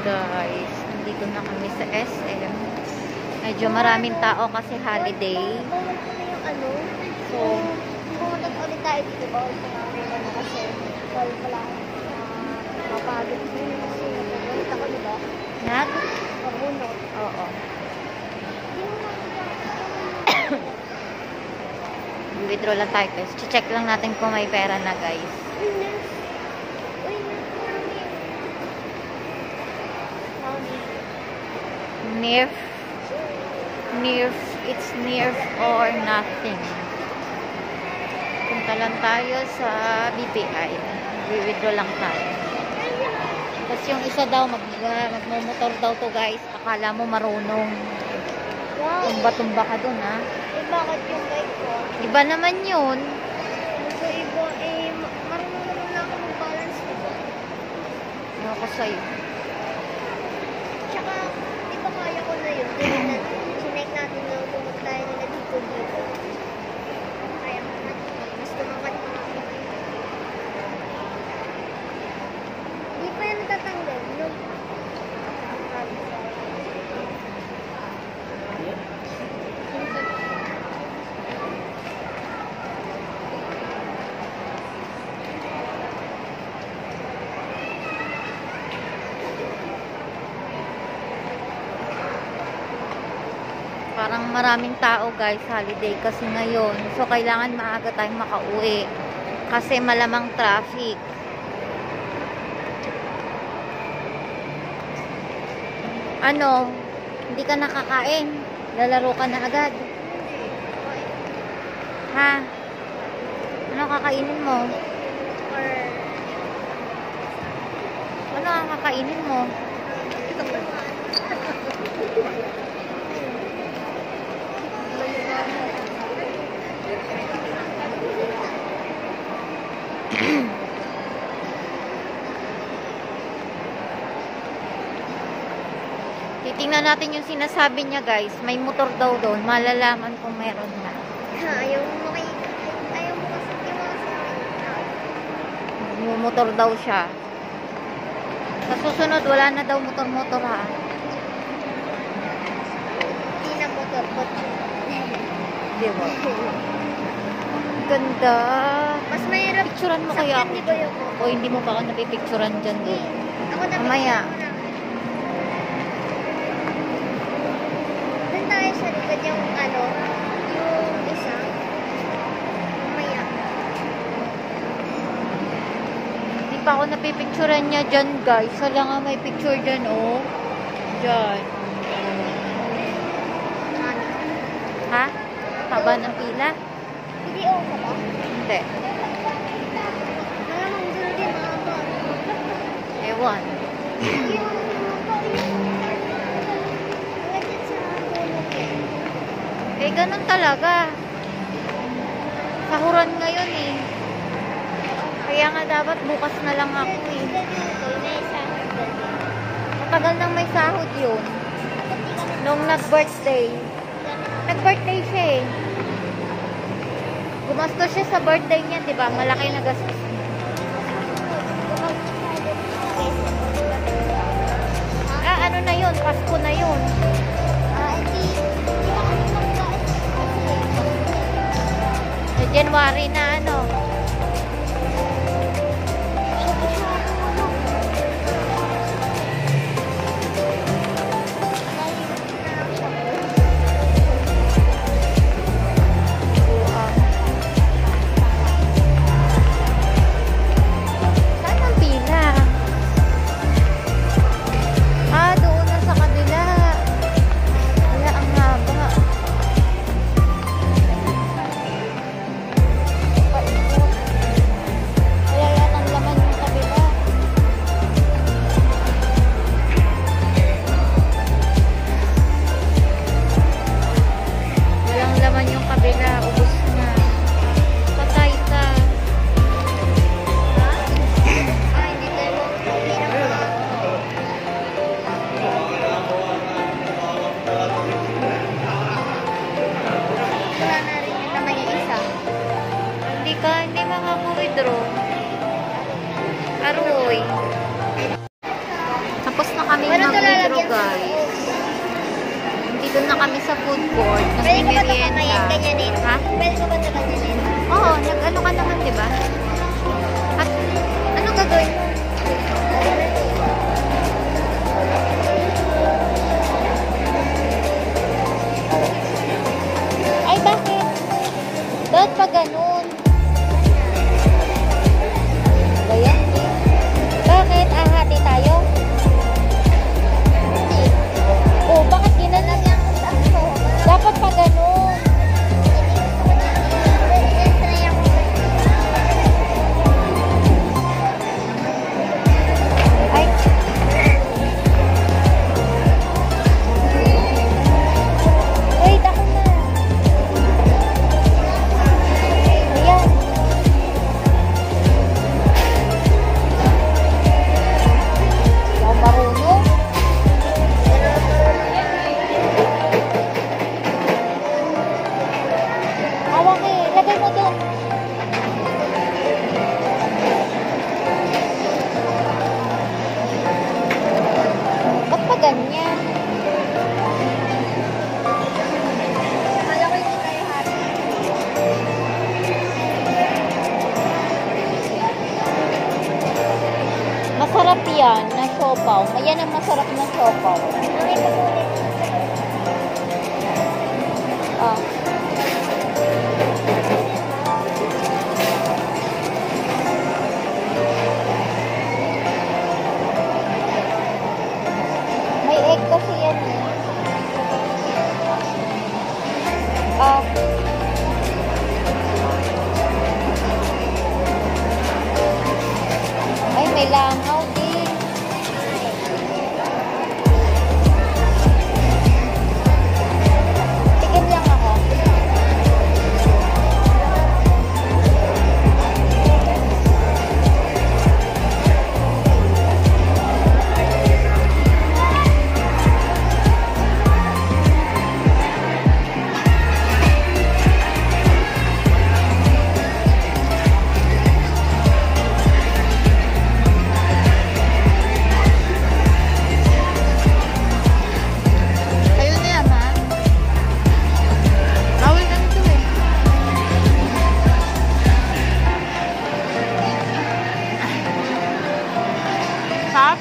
Guys, nandito na kami sa SM. Medyo maraming tao kasi holiday. So, pumunta ulit tayo dito ba? Kasi bawal pala mapagod kasi ulit ako diba? Mabunot. Oo. Withdraw lang tayo guys. Check lang natin kung may pera na guys. Nerf, it's nerf or nothing. Punta lang tayo sa BPI. Withdraw lang tayo. Tapos yung isa daw, magmumotor daw to guys. Akala mo marunong. Wow. Tumba-tumba ka dun ha. Eh bakit yung bike ko? Iba naman yun. So iba, marunong naman na ako mag-balance diba? Ano ko sa'yo? Tsaka, di ba kaya ko na yun? Sinek natin na pumunta tayo nila dito. Kaya ko na. Mas tumapat pa ako. Di pa yan natatanggal, no? Parang maraming tao guys, holiday kasi ngayon. So, kailangan maaga tayong makauwi. Kasi malamang traffic. Ano? Hindi ka nakakain? Lalaro ka na agad? Ha? Ano kakainin mo? Ano ang kakainin mo? Titingnan natin yung sinasabi niya guys. May motor daw doon. Malalaman kung meron na. Ayaw mo kasi Motor daw siya. Sa susunod, wala na daw motor-motor ha. hindi na motor, kotse. Diba? Ganda. Mas mahirap. Picturean mo kaya ako. Di ba yung O hindi mo ba ako napipicturean dyan doon? Ako na Mamaya. Doon tayo sa likod yung yung isa. Mamaya. Hindi pa ako napipicturean niya dyan guys. Wala nga may picture dyan oh. Dyan. Ha? Haba ng pila? Video ka ba? Hindi. Malamang doon din mahaba. Ewan. Eh, ganun talaga. Sahuran ngayon eh. Kaya nga dapat bukas na lang ako eh. Matagal nang may sahod yun. Nung nag-birthday. Nag-birthday siya eh. Gumastos siya sa birthday niya, di ba? Malaki na gastos niya. Ano na yun? Pasko na yun. Sa January na ano. Saan ang pila? Doon na sa kabila. Wala, ang haba. sa food court. Pwede ko ba ito Nagmimerienda. kamayan, ganyanin? Ha? Pwede ko ba ito ganyanin? Oo, nag-ano ka naman, di ba? At anong gagawin mo? Ay, bakit? Dapat pa ganun. Ba yan? Bakit? Ahati tayo? Oh, bakit ginanon yan? Dapat pa ganun. Ay. Wait, ako na. Ayan. Hindi ako marunong. Hawak eh. Lagay mo doon. Ba't pa ganyan? Akala ko hindi tayo happy. Masarap yan na siopaw. Yan ang masarap na siopaw. Okay, pag-ulit. Ah. May egg kasi yan eh. Ah. Ay, may langaw din. Tikim lang ako. Kayo na yan, ha? Bawal na nito eh. Sarap?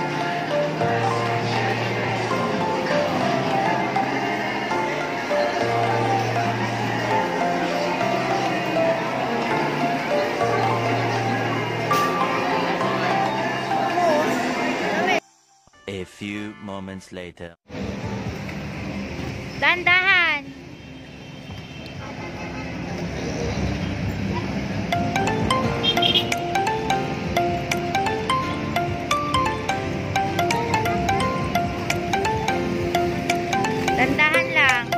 A few moments later. Dandahan! Dandahan lang.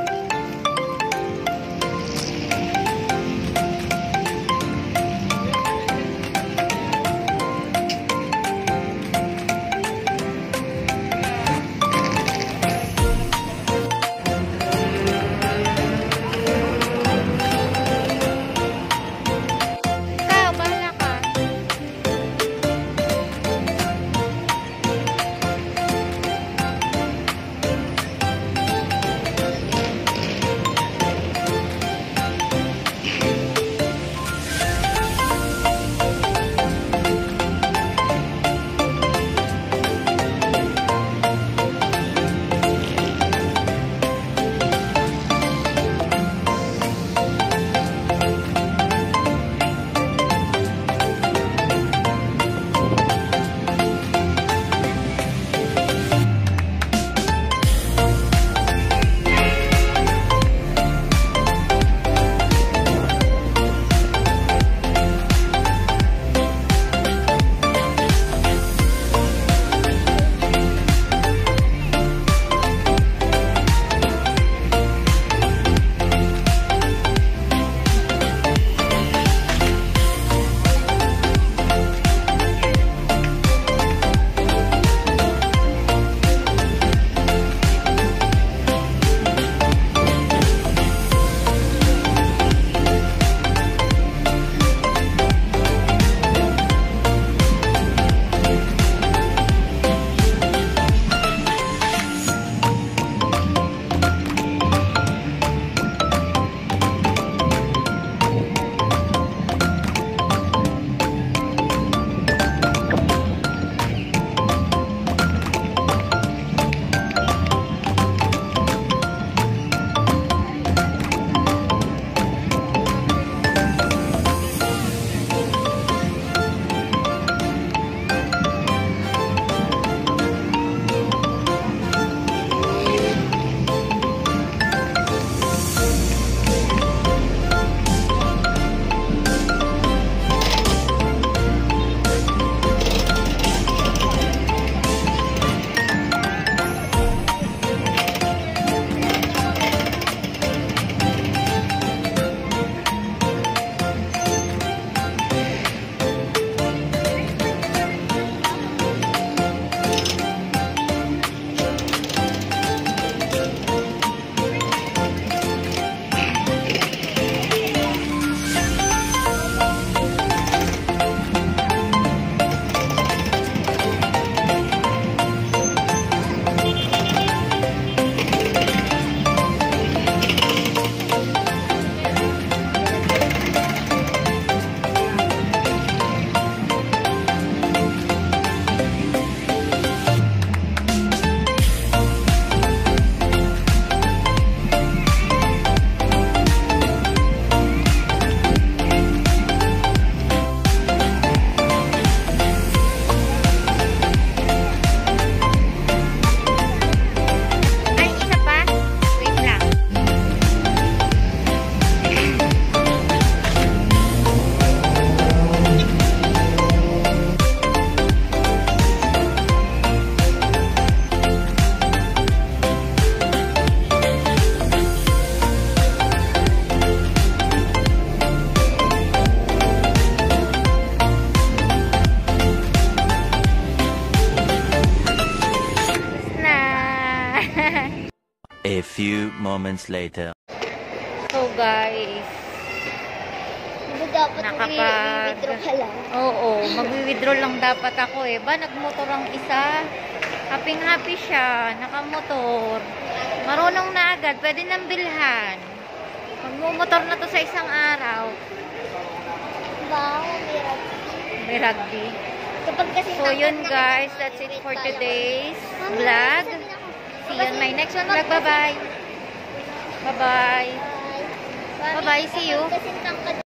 moments later. So guys, Diba dapat withdraw ka lang? Oo, mag-withdraw lang dapat ako eh. Ba, nagmotor ang isa. Happy siya, nakamotor. Marunong na agad, pwede nang bilhan. Magmumotor na to sa isang araw. Wow, May rugby. kapag kasi So yun guys, that's it for today's vlog. See you on my next one vlog. Bye-bye. Bye-bye. Bye. Bye-bye, see you. Kasi tangkad